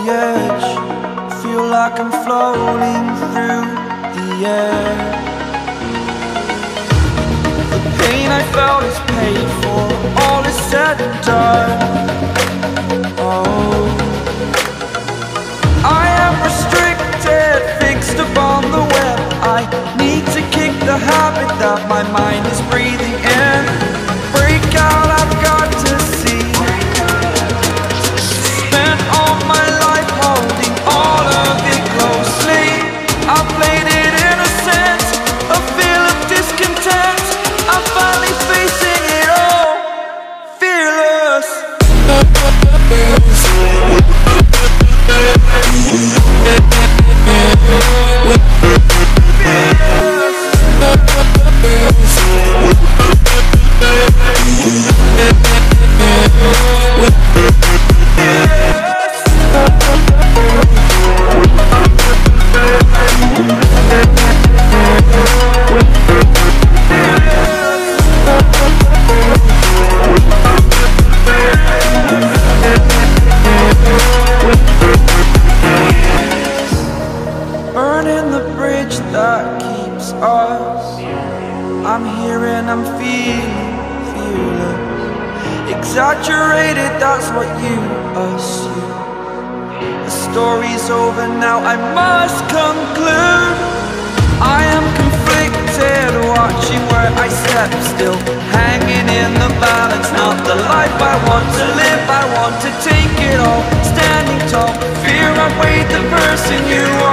edge, feel like I'm floating through the air. The pain I felt is paid for, all is said and done. Oh, I am restricted, fixed upon the web. I need to kick the habit that my mind is breathing in. Break out, I've got to see. Spent all my life holding all of it closely. I played it innocent, a feel of discontent. I'm finally facing it all, fearless. Burning the bridge that keeps us. I'm here and I'm feeling fearless. Exaggerated, that's what you assume. The story's over now, I must conclude. I am conflicted, watching where I step still, hanging in the balance. Not the life I want to live, I want to take it all. Standing tall, fear I weighed the person you are.